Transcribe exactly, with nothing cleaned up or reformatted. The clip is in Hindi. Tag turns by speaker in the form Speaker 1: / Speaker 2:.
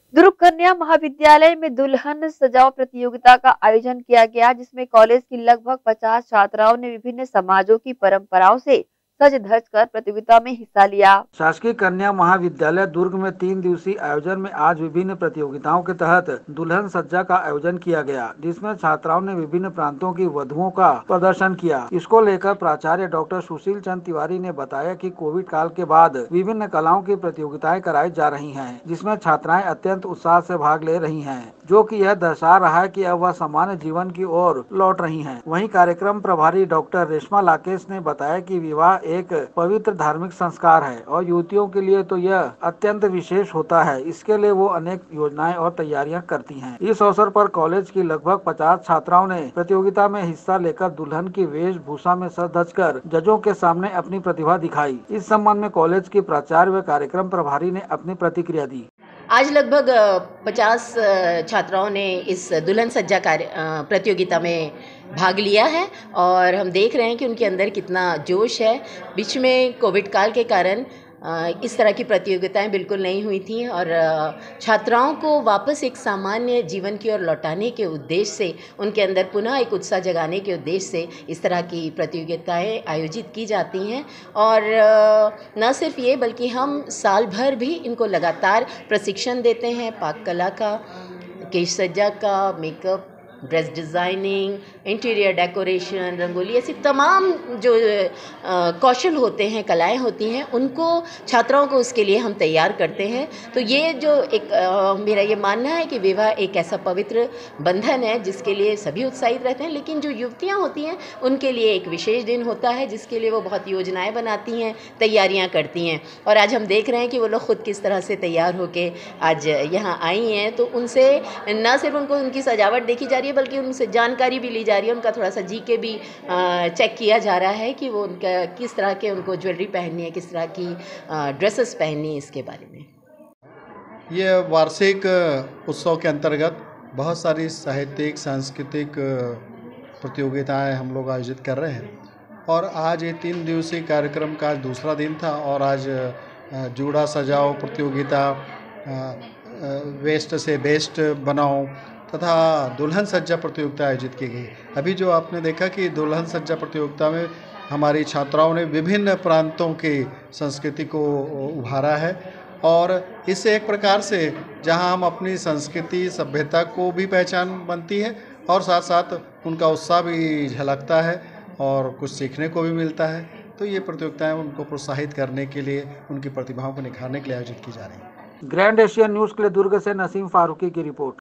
Speaker 1: दुर्ग कन्या महाविद्यालय में दुल्हन सजाओ प्रतियोगिता का आयोजन किया गया, जिसमें कॉलेज की लगभग पचास छात्राओं ने विभिन्न समाजों की परंपराओं से सज धज कर प्रतियोगिता में हिस्सा लिया।
Speaker 2: शासकीय कन्या महाविद्यालय दुर्ग में तीन दिवसीय आयोजन में आज विभिन्न प्रतियोगिताओं के तहत दुल्हन सज्जा का आयोजन किया गया, जिसमें छात्राओं ने विभिन्न प्रांतों की वधुओं का प्रदर्शन किया। इसको लेकर प्राचार्य डॉक्टर सुशील चंद्र तिवारी ने बताया कि कोविड काल के बाद विभिन्न कलाओं की प्रतियोगिताएं कराई जा रही हैं, जिसमें छात्राएं अत्यंत उत्साह से भाग ले रही हैं, जो कि यह दर्शा रहा है कि अब वह सामान्य जीवन की ओर लौट रही हैं। वहीं कार्यक्रम प्रभारी डॉक्टर रेशमा लाकेश ने बताया कि विवाह एक पवित्र धार्मिक संस्कार है और युवतियों के लिए तो यह अत्यंत विशेष होता है। इसके लिए वो अनेक योजनाएं और तैयारियां करती हैं। इस अवसर पर कॉलेज की लगभग पचास छात्राओं ने प्रतियोगिता में हिस्सा लेकर दुल्हन की वेशभूषा में सज धज कर जजों के सामने अपनी प्रतिभा दिखाई। इस संबंध में कॉलेज की प्राचार्य व कार्यक्रम प्रभारी ने अपनी प्रतिक्रिया दी।
Speaker 3: आज लगभग पचास छात्राओं ने इस दुल्हन सज्जा कार्य प्रतियोगिता में भाग लिया है और हम देख रहे हैं कि उनके अंदर कितना जोश है। बीच में कोविड काल के कारण इस तरह की प्रतियोगिताएं बिल्कुल नहीं हुई थी और छात्राओं को वापस एक सामान्य जीवन की ओर लौटाने के उद्देश्य से, उनके अंदर पुनः एक उत्साह जगाने के उद्देश्य से इस तरह की प्रतियोगिताएं आयोजित की जाती हैं। और न सिर्फ ये बल्कि हम साल भर भी इनको लगातार प्रशिक्षण देते हैं, पाक कला का, केश सज्जा का, makeup, dress designing, interior decoration, rangoli, ऐसी तमाम जो कौशल होते हैं, कलाएं होती हैं, उनको छात्राओं को उसके लिए हम तैयार करते हैं। तो ये जो एक आ, मेरा ये मानना है कि विवाह एक ऐसा पवित्र बंधन है जिसके लिए सभी उत्साहित रहते हैं, लेकिन जो युवतियां होती हैं उनके लिए एक विशेष दिन होता है जिसके लिए वो बहुत योजनाएँ बनाती हैं, तैयारियाँ करती हैं। और आज हम देख रहे हैं कि वो लोग खुद किस तरह से तैयार होकर आज यहाँ आई हैं। तो उनसे न सिर्फ उनको उनकी सजावट देखी जा रही है बल्कि उनसे जानकारी भी ली जा रही है, उनका थोड़ा सा जी के भी चेक किया जा रहा है कि वो उनका किस तरह के उनको ज्वेलरी पहननी है, किस तरह की ड्रेसेस पहननी है, इसके बारे में।
Speaker 4: ये वार्षिक उत्सव के अंतर्गत बहुत सारी साहित्यिक सांस्कृतिक प्रतियोगिताएं हम लोग आयोजित कर रहे हैं और आज ये तीन दिवसीय कार्यक्रम का दूसरा दिन था और आज जूड़ा सजाओ प्रतियोगिता, वेस्ट से बेस्ट बनाओ तथा दुल्हन सज्जा प्रतियोगिता आयोजित की गई। अभी जो आपने देखा कि दुल्हन सज्जा प्रतियोगिता में हमारी छात्राओं ने विभिन्न प्रांतों की संस्कृति को उभारा है और इससे एक प्रकार से जहां हम अपनी संस्कृति सभ्यता को भी पहचान बनती है और साथ साथ उनका उत्साह भी झलकता है और कुछ सीखने को भी मिलता है। तो ये प्रतियोगिताएं उनको प्रोत्साहित करने के लिए, उनकी प्रतिभाओं को निखारने के लिए आयोजित की जा रही हैं।
Speaker 2: ग्रैंड एशियन न्यूज़ के लिए दुर्ग से नसीम फारूकी की रिपोर्ट।